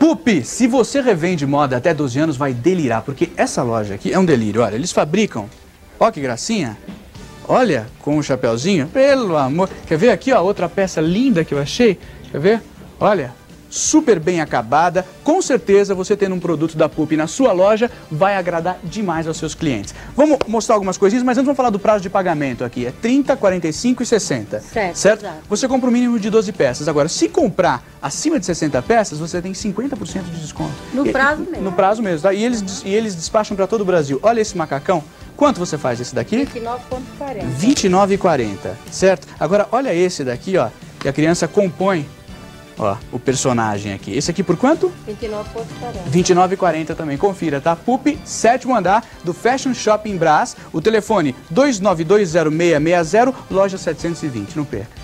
Pupi, se você revende moda até 12 anos, vai delirar, porque essa loja aqui é um delírio. Olha, eles fabricam, ó que gracinha, olha, com o chapeuzinho, pelo amor. Quer ver aqui, ó, outra peça linda que eu achei? Quer ver? Olha, super bem acabada. Com certeza, você tendo um produto da Pupi na sua loja, vai agradar demais aos seus clientes. Vamos mostrar algumas coisinhas, mas antes vamos falar do prazo de pagamento aqui. É 30, 45 e 60. Certo? Você compra o mínimo de 12 peças. Agora, se comprar acima de 60 peças, você tem 50% de desconto. No prazo mesmo. No prazo mesmo, tá? E eles despacham para todo o Brasil. Olha esse macacão. Quanto você faz esse daqui? R$29,40. R$29,40, certo? Agora, olha esse daqui, ó. Que a criança compõe, ó, o personagem aqui. Esse aqui por quanto? R$29,40. R$29,40 também. Confira, tá? Pupi, 7º andar do Fashion Shopping Brás. O telefone 2920660, loja 720. Não perca.